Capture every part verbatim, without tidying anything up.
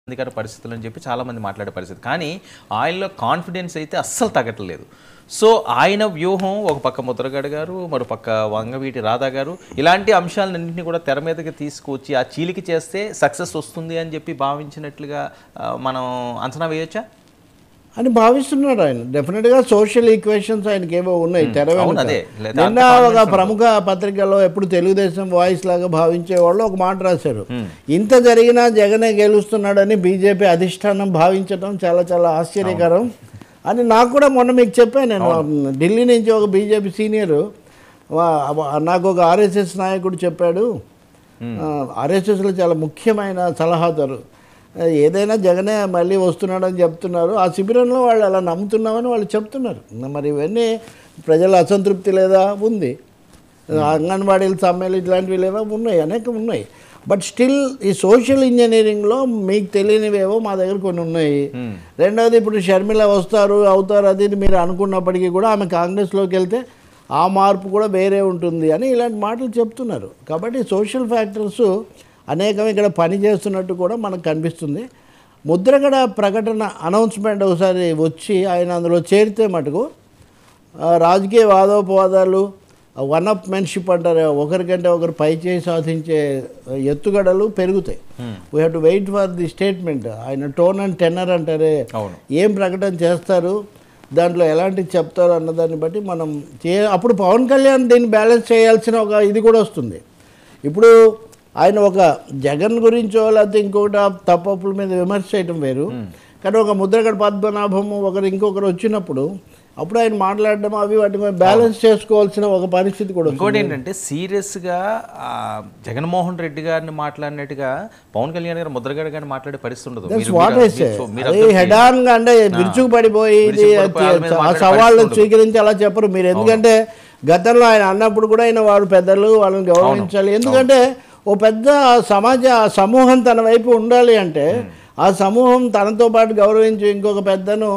ఇబ్బందికర పరిస్థితులు అని చెప్పి చాలామంది మాట్లాడే పరిస్థితి. కానీ ఆయనలో కాన్ఫిడెన్స్ అయితే అస్సలు తగ్గట్లేదు. సో ఆయన వ్యూహం ఒక పక్క ముద్రగడ గారు, మరో పక్క వంగవీటి రాధా గారు ఇలాంటి అంశాలన్నింటినీ కూడా తెర మీదకి తీసుకొచ్చి ఆ చీలిక చేస్తే సక్సెస్ వస్తుంది అని చెప్పి భావించినట్లుగా మనం అంచనా వేయొచ్చా అని భావిస్తున్నాడు ఆయన. డెఫినెట్గా సోషల్ ఈక్వేషన్స్ ఆయనకి ఏవో ఉన్నాయి తెర వెనుక. నిన్న ఒక ప్రముఖ పత్రికలో ఎప్పుడు తెలుగుదేశం వాయిస్ లాగా భావించే వాళ్ళు ఒక మాట రాశారు, ఇంత జరిగినా జగనే గెలుస్తున్నాడని బీజేపీ అధిష్టానం భావించడం చాలా చాలా ఆశ్చర్యకరం అని నాకు కూడా మొన్న మీకు చెప్పాను. నేను ఢిల్లీ నుంచి ఒక బీజేపీ సీనియరు నాకు ఒక ఆర్ఎస్ఎస్ నాయకుడు చెప్పాడు, ఆర్ఎస్ఎస్లో చాలా ముఖ్యమైన సలహాదారు, ఏదైనా జగనే మళ్ళీ వస్తున్నాడని చెప్తున్నారు, ఆ శిబిరంలో వాళ్ళు అలా నమ్ముతున్నామని వాళ్ళు చెప్తున్నారు. మరి ఇవన్నీ ప్రజల అసంతృప్తి లేదా ఉంది, అంగన్వాడీల సమ్మెలు ఇట్లాంటివి లేదా ఉన్నాయి, అనేకం ఉన్నాయి. బట్ స్టిల్ ఈ సోషల్ ఇంజనీరింగ్లో మీకు తెలియనివేవో మా దగ్గర కొన్ని ఉన్నాయి. రెండవది ఇప్పుడు షర్మిల వస్తారు అవుతారు అది మీరు అనుకున్నప్పటికీ కూడా ఆమె కాంగ్రెస్లోకి వెళ్తే ఆ మార్పు కూడా వేరే ఉంటుంది అని ఇలాంటి మాటలు చెప్తున్నారు. కాబట్టి సోషల్ ఫ్యాక్టర్స్ అనేకం ఇక్కడ పని చేస్తున్నట్టు కూడా మనకు కనిపిస్తుంది. ముద్రగడ ప్రకటన అనౌన్స్మెంట్ ఒకసారి వచ్చి ఆయన అందులో చేరితే మటుకు రాజకీయ వాదోపవాదాలు వన్ అప్ మెన్షిప్ అంటారు, ఒకరికంటే ఒకరు పై చేయి సాధించే ఎత్తుగడలు పెరుగుతాయి. We have to wait for the statement. ఆయన టోన్ అండ్ టెన్నర్ అంటారే, ఏం ప్రకటన చేస్తారు, దాంట్లో ఎలాంటివి చెప్తారు అన్నదాన్ని బట్టి మనం చే అప్పుడు పవన్ కళ్యాణ్ దీన్ని బ్యాలెన్స్ చేయాల్సిన ఒక ఇది కూడా వస్తుంది. ఇప్పుడు ఆయన ఒక జగన్ గురించో లేకపోతే ఇంకొకటి తప్పప్పుల మీద విమర్శ చేయడం వేరు, కానీ ఒక ముద్రగడ పద్మనాభము ఒకరు ఇంకొకరు వచ్చినప్పుడు అప్పుడు ఆయన మాట్లాడడం అవి వాటి మీద బ్యాలెన్స్ చేసుకోవాల్సిన ఒక పరిస్థితి కూడా. ఇంకోటి ఏంటంటే సీరియస్గా జగన్మోహన్ రెడ్డి గారిని మాట్లాడినట్టుగా పవన్ కళ్యాణ్ గారు ముద్రగడ గారిని మాట్లాడే పరిస్థితి ఉండదు. హెడ్ ఆన్ గా అంటే విరుచుకు పడిపోయి ఆ సవాళ్ళు స్వీకరించి అలా చెప్పరు మీరు. ఎందుకంటే గతంలో ఆయన అన్నప్పుడు కూడా ఆయన వాడు పెద్దలు వాళ్ళని గౌరవించాలి. ఎందుకంటే ఓ పెద్ద సమాజ సమూహం తన వైపు ఉండాలి అంటే ఆ సమూహం తనతో పాటు గౌరవించి ఇంకొక పెద్దను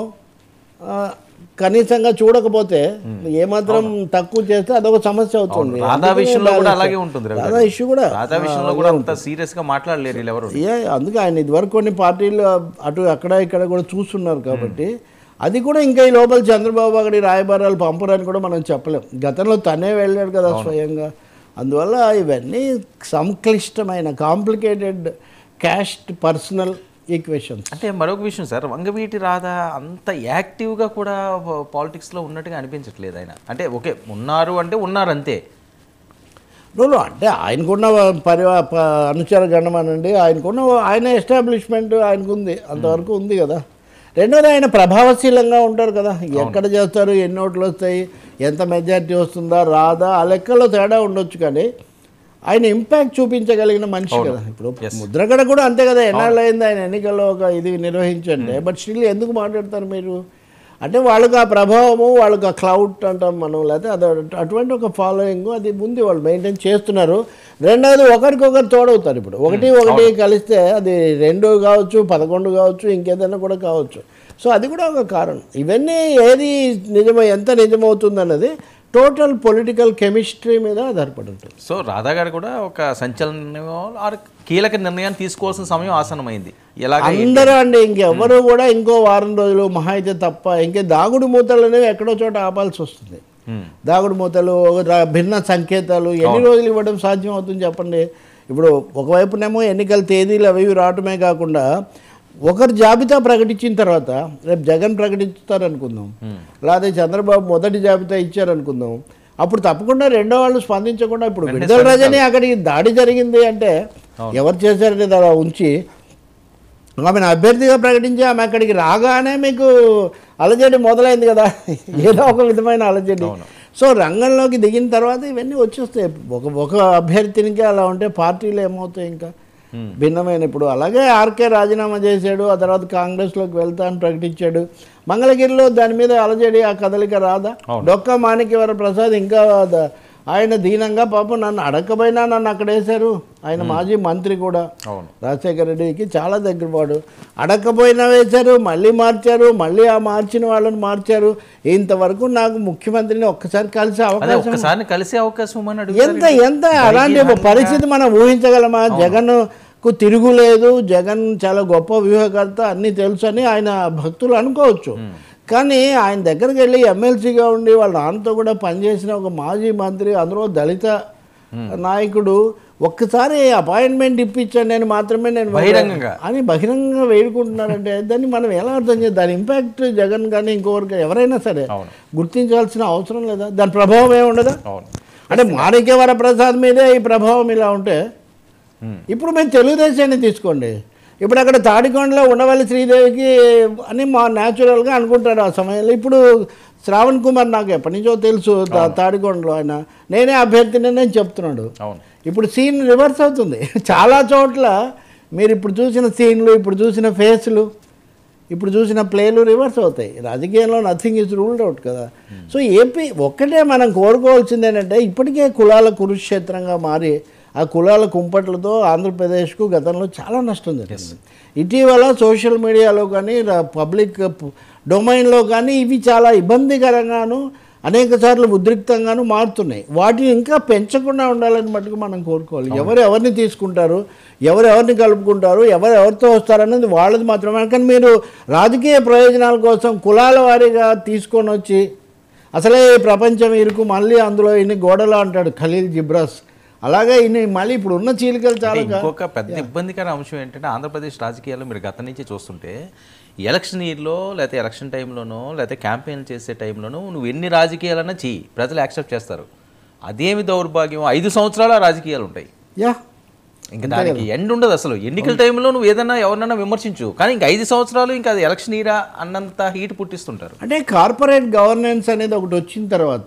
కనీసంగా చూడకపోతే ఏమాత్రం తక్కువ చేస్తే అదొక సమస్య అవుతుంది. రాధా విషయంలో కూడా అలాగే ఉంటుంది. రాధా ఇష్యూ కూడా రాధా విషయంలో కూడా అంత సీరియస్ గా మాట్లాడలేరు ఎవరు. అందుకే ఆయన ఇదివరకు కొన్ని పార్టీలు అటు అక్కడ ఇక్కడ కూడా చూస్తున్నారు కాబట్టి అది కూడా ఇంకా ఈ లోపల చంద్రబాబు అక్కడి రాయబారాలు పంపరని కూడా మనం చెప్పలేం. గతంలో తనే వెళ్ళాడు కదా స్వయంగా. అందువల్ల ఇవన్నీ సంక్లిష్టమైన కాంప్లికేటెడ్ క్యాస్ట్ పర్సనల్ ఈక్వేషన్స్. అంటే మరొక విషయం సార్, వంగవీటి రాధా అంత యాక్టివ్గా కూడా పాలిటిక్స్లో ఉన్నట్టుగా అనిపించట్లేదు ఆయన. అంటే ఓకే ఉన్నారు అంటే ఉన్నారు అంతే. రోజు అంటే ఆయనకున్న పరివా అనుచర గణమనండి, ఆయనకున్న ఆయన ఎస్టాబ్లిష్మెంట్ ఆయనకుంది, అంతవరకు ఉంది కదా. రెండోది ఆయన ప్రభావశీలంగా ఉంటారు కదా, ఎక్కడ చేస్తారు, ఎన్ని ఓట్లు వస్తాయి, ఎంత మెజారిటీ వస్తుందా రాదా ఆ లెక్కలో తేడా ఉండొచ్చు, కానీ ఆయన ఇంపాక్ట్ చూపించగలిగిన మనిషి కదా. ఇప్పుడు ముద్రగడ కూడా అంతే కదా, ఎన్నాళ్ళు అయింది ఆయన ఎన్నికల్లో ఒక ఇది నిర్వహించండి, బట్ స్టిల్ ఎందుకు మాట్లాడతారు మీరు అంటే వాళ్ళకి ఆ ప్రభావము, వాళ్ళకి ఆ క్లౌడ్ అంటాం మనం, లేకపోతే అది అటువంటి ఒక ఫాలోయింగ్ అది ఉంది, వాళ్ళు మెయింటైన్ చేస్తున్నారు. రెండవది ఒకరికొకరు తోడవుతారు. ఇప్పుడు ఒకటి ఒకటి కలిస్తే అది రెండు కావచ్చు, పదకొండు కావచ్చు, ఇంకేదైనా కూడా కావచ్చు. సో అది కూడా ఒక కారణం. ఇవన్నీ ఏది నిజమో ఎంత నిజమవుతుంది అన్నది టోటల్ పొలిటికల్ కెమిస్ట్రీ మీద ఆధారపడి ఉంటుంది. సో రాధా గారు కూడా ఒక సంచలన కీలక నిర్ణయాన్ని తీసుకోవాల్సిన సమయం ఆసన్నమైంది. ఎలా అందరూ అండి ఇంకెవరు కూడా ఇంకో వారం రోజులు మహా అయితే తప్ప ఇంకే దాగుడు మూతలు అనేవి ఎక్కడో చోట ఆపాల్సి వస్తుంది. దాగుడు మూతలు భిన్న సంకేతాలు ఎన్ని రోజులు ఇవ్వడం సాధ్యం అవుతుంది చెప్పండి. ఇప్పుడు ఒకవైపునేమో ఎన్నికల తేదీలు అవి రావటమే కాకుండా ఒకరు జాబితా ప్రకటించిన తర్వాత రేపు జగన్ ప్రకటిస్తారనుకుందాం, లేకపోతే చంద్రబాబు మొదటి జాబితా ఇచ్చారనుకుందాం, అప్పుడు తప్పకుండా రెండో వాళ్ళు స్పందించకుండా ఇప్పుడు విడుదల రజని అక్కడికి దాడి జరిగింది అంటే ఎవరు చేశారంటే అలా ఉంచి ఆమెను అభ్యర్థిగా ప్రకటించి ఆమె అక్కడికి రాగానే మీకు అలజడి మొదలైంది కదా, ఏదో ఒక విధమైన అలజడి. సో రంగంలోకి దిగిన తర్వాత ఇవన్నీ వచ్చేస్తాయి. ఒక ఒక అభ్యర్థినికి అలా ఉంటే పార్టీలు ఏమవుతాయి ఇంకా భిన్నమైన. ఇప్పుడు అలాగే ఆర్కే రాజీనామా చేశాడు, ఆ తర్వాత కాంగ్రెస్లోకి వెళ్తా అని ప్రకటించాడు. మంగళగిరిలో దాని మీద అలజడి ఆ కదలిక రాదా? డొక్కా మాణిక్యవర ప్రసాద్ ఇంకా ఆయన దీనంగా పాపం నన్ను అడగకపోయినా నన్ను అక్కడ వేశారు. ఆయన మాజీ మంత్రి కూడా రాజశేఖర రెడ్డికి చాలా దగ్గర వాడు, అడగకపోయినా వేశారు, మళ్ళీ మార్చారు, మళ్ళీ ఆ మార్చిన వాళ్ళని మార్చారు. ఇంతవరకు నాకు ముఖ్యమంత్రిని ఒక్కసారి కలిసే అవకాశం కలిసే అవకాశం ఎంత ఎంత అలాంటి పరిస్థితి మనం ఊహించగలమా? జగన్ కు తిరుగులేదు, జగన్ చాలా గొప్ప వ్యూహకర్త, అన్నీ తెలుసు అని ఆయన భక్తులు అనుకోవచ్చు. కానీ ఆయన దగ్గరికి వెళ్ళి ఎమ్మెల్సీగా ఉండి వాళ్ళ నాన్నతో కూడా పనిచేసిన ఒక మాజీ మంత్రి, అందులో దళిత నాయకుడు, ఒక్కసారి అపాయింట్మెంట్ ఇప్పించండి అని మాత్రమే నేను బహిరంగంగా అని బహిరంగంగా వేడుకుంటున్నారంటే దాన్ని మనం ఎలా అర్థం చేయాలి? దాని ఇంపాక్ట్ జగన్ కానీ ఇంకొకరికి ఎవరైనా సరే గుర్తించాల్సిన అవసరం లేదా? దాని ప్రభావం ఏమి ఉండదా? అంటే మాణిక్య వరప్రసాద్ మీదే ఈ ప్రభావం ఇలా ఉంటే ఇప్పుడు మేము తెలుగుదేశాన్ని తీసుకోండి, ఇప్పుడు అక్కడ తాడికొండలో ఉండవల్లి శ్రీదేవికి అని మా న్యాచురల్గా అనుకుంటారు ఆ సమయంలో. ఇప్పుడు శ్రావణ్ కుమార్ నాకు ఎప్పటి నుంచో తెలుసు తాడికొండలో, ఆయన నేనే అభ్యర్థిని నేను చెప్తున్నాడు. ఇప్పుడు సీన్ రివర్స్ అవుతుంది చాలా చోట్ల. మీరు ఇప్పుడు చూసిన సీన్లు, ఇప్పుడు చూసిన ఫేస్లు, ఇప్పుడు చూసిన ప్లేలు రివర్స్ అవుతాయి. రాజకీయంలో నథింగ్ ఈజ్ రూల్డ్ అవుట్ కదా. సో ఏపీ ఒక్కటే మనం కోరుకోవాల్సింది ఏంటంటే ఇప్పటికే కులాల కురుక్షేత్రంగా మారి ఆ కులాల కుంపట్లతో ఆంధ్రప్రదేశ్కు గతంలో చాలా నష్టం జరిగింది. ఇటీవల సోషల్ మీడియాలో కానీ పబ్లిక్ డొమైన్లో కానీ ఇవి చాలా ఇబ్బందికరంగాను అనేక సార్లు ఉద్రిక్తంగాను మారుతున్నాయి. వాటిని ఇంకా పెంచకుండా ఉండాలని మటుకు మనం కోరుకోవాలి. ఎవరు ఎవరిని తీసుకుంటారు, ఎవరు ఎవరిని కలుపుకుంటారు, ఎవరు ఎవరితో వస్తారనేది వాళ్ళది మాత్రమే. కానీ మీరు రాజకీయ ప్రయోజనాల కోసం కులాల వారీగా తీసుకొని వచ్చి అసలే ప్రపంచం ఇరుకు మళ్ళీ అందులో ఇన్ని గోడలు అంటాడు ఖలీల్ జిబ్రాస్, అలాగే ఇన్ని మళ్ళీ ఇప్పుడు ఉన్న చీలికలు చాలా. ఇంకొక పెద్ద ఇబ్బందికర అంశం ఏంటంటే ఆంధ్రప్రదేశ్ రాజకీయాల్లో మీరు గత నుంచి చూస్తుంటే ఎలక్షన్ ఇయర్లో లేకపోతే ఎలక్షన్ టైంలోనో లేకపోతే క్యాంపెయిన్ చేసే టైంలోనో నువ్వు ఎన్ని రాజకీయాలన్నా చెయ్యి, ప్రజలు యాక్సెప్ట్ చేస్తారు. అదేమి దౌర్భాగ్యం, ఐదు సంవత్సరాల రాజకీయాలు ఉంటాయి. యా ఇంకా దానికి ఎండ్ ఉండదు అసలు. ఎన్నికల టైంలో నువ్వు ఏదైనా ఎవరినైనా విమర్శించు, కానీ ఇంకా ఐదు సంవత్సరాలు ఇంకా అది ఎలక్షన్ ఇయరా అన్నంత హీట్ పుట్టిస్తుంటారు. అంటే కార్పొరేట్ గవర్నెన్స్ అనేది ఒకటి వచ్చిన తర్వాత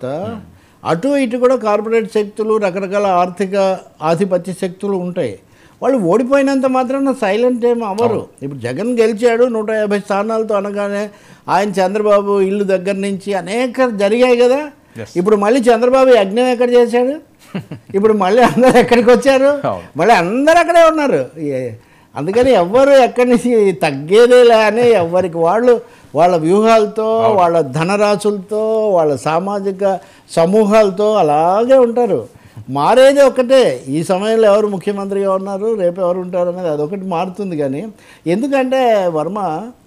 అటు ఇటు కూడా కార్పొరేట్ శక్తులు, రకరకాల ఆర్థిక ఆధిపత్య శక్తులు ఉంటాయి. వాళ్ళు ఓడిపోయినంత మాత్రాన సైలెంట్ ఏమి అవ్వరు. ఇప్పుడు జగన్ గెలిచాడు నూట యాభై స్థానాలతో అనగానే ఆయన చంద్రబాబు ఇల్లు దగ్గర నుంచి అనేక జరిగాయి కదా. ఇప్పుడు మళ్ళీ చంద్రబాబు యజ్ఞం ఎక్కడ చేశాడు? ఇప్పుడు మళ్ళీ అందరు ఎక్కడికి వచ్చారు? మళ్ళీ అందరు అక్కడే ఉన్నారు. అందుకని ఎవ్వరు ఎక్కడి నుంచి తగ్గేదేలే అని ఎవరికి వాళ్ళు వాళ్ళ వ్యూహాలతో, వాళ్ళ ధనరాశులతో, వాళ్ళ సామాజిక సమూహాలతో అలాగే ఉంటారు. మారేది ఒకటే, ఈ సమయంలో ఎవరు ముఖ్యమంత్రిగా ఉన్నారు, రేపు ఎవరు ఉంటారు అనేది అదొకటి మారుతుంది. కానీ ఎందుకంటే వర్మ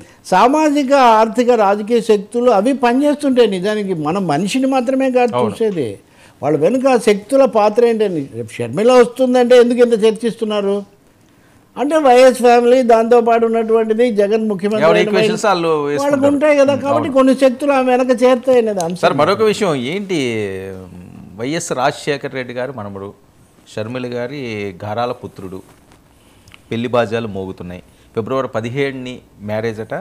సామాజిక ఆర్థిక రాజకీయ శక్తులు అవి పనిచేస్తుంటాయి. నిజానికి మనం మనిషిని మాత్రమే కాదు చూసేది, వాళ్ళ వెనుక శక్తుల పాత్ర ఏంటని. రేపు షర్మిల వస్తుందంటే ఎందుకు ఇంత చర్చిస్తున్నారు అంటే వైఎస్ ఫ్యామిలీ, దాంతోపాటు ఉన్నటువంటిది జగన్ ముఖ్యమంత్రి వాళ్ళకు ఉంటాయి కదా. కాబట్టి కొన్ని శక్తులు ఆమె వెనక చేరుతాయి అనేది అంశం. సార్ మరొక విషయం ఏంటి, వైఎస్ రాజశేఖర రెడ్డి గారు మనముడు, షర్మిల గారి గారాల పుత్రుడు, పెళ్లి బాజాలు మోగుతున్నాయి. ఫిబ్రవరి పదిహేడుని మ్యారేజ్ అట.